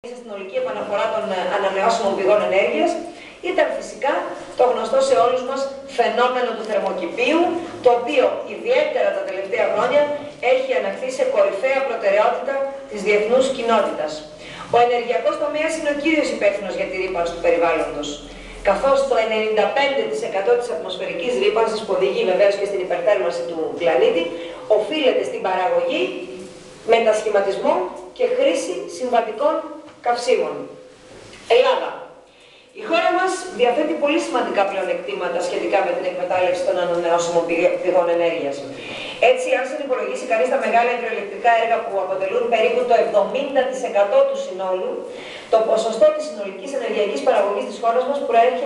Στην ολική επαναφορά των ανανεώσιμων πηγών ενέργειας ήταν φυσικά το γνωστό σε όλους μας φαινόμενο του θερμοκηπίου, το οποίο ιδιαίτερα τα τελευταία χρόνια έχει αναχθεί σε κορυφαία προτεραιότητα της διεθνούς κοινότητας. Ο ενεργειακός τομέας είναι ο κύριος υπεύθυνος για τη ρύπανση του περιβάλλοντος, καθώς το 95% της ατμοσφαιρικής ρύπανσης, που οδηγεί βεβαίως και στην υπερθέρμανση του πλανήτη, οφείλεται στην παραγωγή, μετασχηματισμό και χρήση συμβατικών καυσίμων. Ελλάδα. Η χώρα μας διαθέτει πολύ σημαντικά πλεονεκτήματα σχετικά με την εκμετάλλευση των ανανεώσιμων πηγών ενέργειας. Έτσι, αν συνυπολογίσει κανείς τα μεγάλα υδροηλεκτρικά έργα που αποτελούν περίπου το 70% του συνόλου, το ποσοστό της συνολικής ενεργειακής παραγωγής της χώρας μας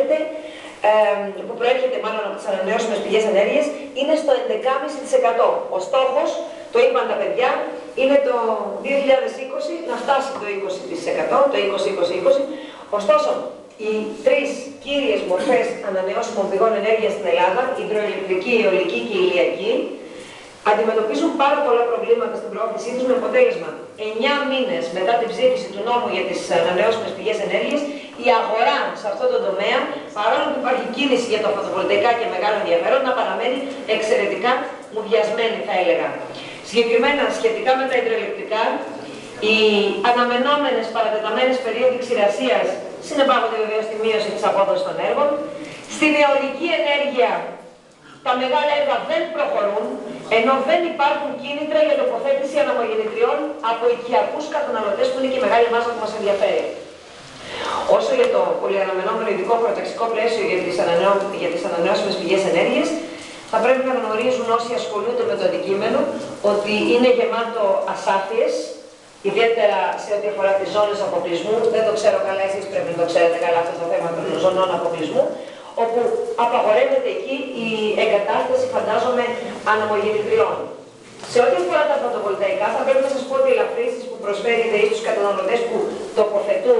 που προέρχεται μάλλον από τις ανανεώσιμες πηγές ενέργειας είναι στο 11,5%. Ο στόχος, το είπαν τα παιδιά, είναι το 2020 να φτάσει το 20%, το 20-20-20. Ωστόσο, οι τρεις κύριες μορφές ανανεώσιμων πηγών ενέργειας στην Ελλάδα, η υδροηλεκτρική, η αιωλική και η ηλιακή, αντιμετωπίζουν πάρα πολλά προβλήματα στην προώθησή τους, με αποτέλεσμα 9 μήνες μετά την ψήφιση του νόμου για τις ανανεώσιμες πηγές ενέργειας, η αγορά σε αυτό το τομέα, παρόλο που υπάρχει κίνηση για τα φωτοβολταϊκά και μεγάλο ενδιαφέρον, να παραμένει εξαιρετικά μουδιασμένη, θα έλεγα. Συγκεκριμένα, σχετικά με τα υδροηλεκτρικά, οι αναμενόμενες παρατεταμένες περίοδοι ξηρασίας συνεπάγονται βεβαίως τη μείωση της απόδοσης των έργων. Στην αιωλική ενέργεια, τα μεγάλα έργα δεν προχωρούν, ενώ δεν υπάρχουν κίνητρα για τοποθέτηση αναμογεννητριών από οικιακούς καταναλωτές, που είναι και η μεγάλη μάζα που μας ενδιαφέρει. Όσο για το πολυαναμενόμενο ειδικό προταξικό πλαίσιο για τις ανανεώσιμες πηγές ενέργειας, θα πρέπει να γνωρίζουν όσοι ασχολούνται με το αντικείμενο ότι είναι γεμάτο ασάφειες, ιδιαίτερα σε ό,τι αφορά τις ζώνες αποκλεισμού. Δεν το ξέρω καλά, εσείς πρέπει να το ξέρετε καλά αυτό το θέμα των ζωνών αποκλεισμού, όπου απαγορεύεται εκεί η εγκατάσταση, φαντάζομαι, αναμογεννητριών. Σε ό,τι αφορά τα φωτοβολταϊκά, θα πρέπει να σας πω ότι οι ελαφρύνσεις που προσφέρει η ΔΕΗ στους καταναλωτές που τοποθετούν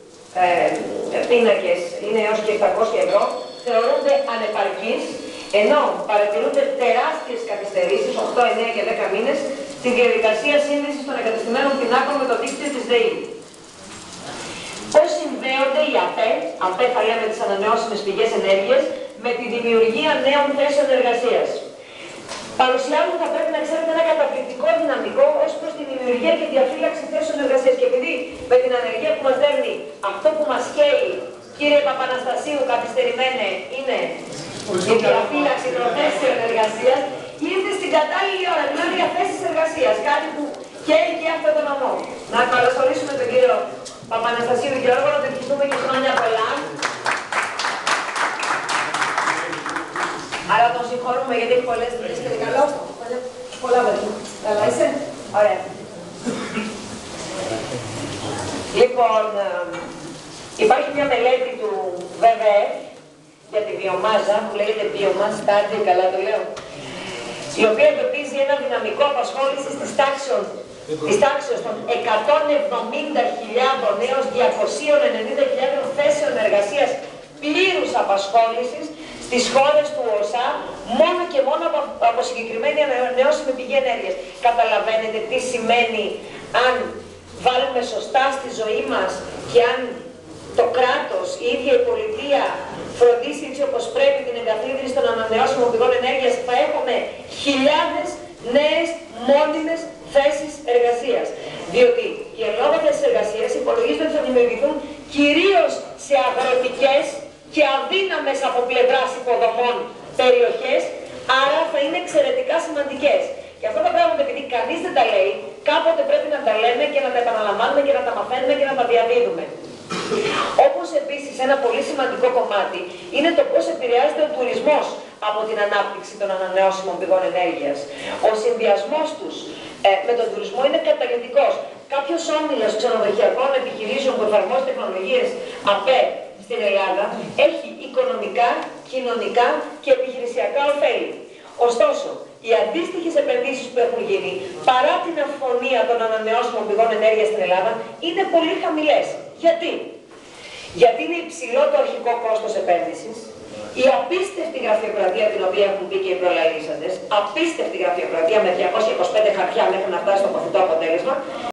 πίνακες είναι έως και 700 ευρώ, θεωρούνται ανεπαρκείς, ενώ παρατηρούνται τεράστιες καθυστερήσεις, 8, 9 και 10 μήνες, στη διαδικασία σύνδεσης των εγκατεστημένων πινάκων με το δίκτυο της ΔΕΗ. Πώς συνδέονται οι ΑΠΕ θα λέμε τις ανανεώσιμες πηγές ενέργειας, με τη δημιουργία νέων θέσεων εργασίας. Παρουσιάζουν, θα πρέπει να ξέρετε, ένα καταπληκτικό δυναμικό ως προς τη δημιουργία και διαφύλαξη θέσεων εργασίας. Και επειδή με την ανεργία που μας δέρνει, αυτό που μας καίει, κύριε Παπαναστασίου, καθυστερημένε, είναι η διαφύλαξη των θέσεων εργασίας, ήρθε στην κατάλληλη ώρα, δηλαδή για θέσεις εργασίας. Κάτι που καίει και αυτό το νομό. Να καλωσορίσουμε τον κύριο Παπαναστασίου Γιώργο, να του ευχηθούμε και χρόνια πολλά. Άρα τον συγχωρούμε γιατί έχει πολλές δουλειές και καλό. Πολλά παιδιά. Καλά είσαι. Ωραία. Λοιπόν, υπάρχει μια μελέτη του WWF για τη βιομάζα, που λέγεται βιομάζα, κάτι καλά το λέω, η οποία εντοπίζει ένα δυναμικό απασχόλησης της τάξης των 170.000 έως 290.000 θέσεων εργασίας πλήρους απασχόλησης στις χώρες του ΟΣΑ, μόνο και μόνο από συγκεκριμένη ανανεώσιμη πηγή ενέργειας. Καταλαβαίνετε τι σημαίνει αν βάλουμε σωστά στη ζωή μας και αν το κράτος, η ίδια η πολιτεία φροντίσει έτσι όπως πρέπει την εγκαθίδρυση των ανανεώσιμων πηγών ενέργειας, θα έχουμε χιλιάδες νέες μόνιμες θέσεις εργασίας. Διότι οι εν λόγω θέσεις εργασίας υπολογίζονται ότι θα δημιουργηθούν κυρίως σε αγροτικές και αδύναμες από πλευράς υποδομών περιοχές, άρα θα είναι εξαιρετικά σημαντικές. Και αυτά τα πράγματα, επειδή κανείς δεν τα λέει, κάποτε πρέπει να τα λέμε και να τα επαναλαμβάνουμε και να τα μαθαίνουμε και να τα διαδίδουμε. Όπως επίσης ένα πολύ σημαντικό κομμάτι είναι το πώς επηρεάζεται ο τουρισμός από την ανάπτυξη των ανανεώσιμων πηγών ενέργειας. Ο συνδυασμός τους με τον τουρισμό είναι καταλυτικός. Κάποιος όμιλος ξενοδοχειακών επιχειρήσεων που εφαρμόζει τεχνολογίες ΑΠΕ στην Ελλάδα έχει οικονομικά, κοινωνικά και επιχειρησιακά ωφέλη. Ωστόσο, οι αντίστοιχες επενδύσεις που έχουν γίνει, παρά την αυθονία των ανανεώσιμων πηγών ενέργειας στην Ελλάδα, είναι πολύ χαμηλές. Γιατί? Γιατί είναι υψηλό το αρχικό κόστος επένδυσης, η απίστευτη γραφειοκρατία την οποία έχουν πει και οι προλαλήσαντες, απίστευτη γραφειοκρατία με 225 χαρτιά μέχρι να φτάσει στο αποθητό αποτέλεσμα.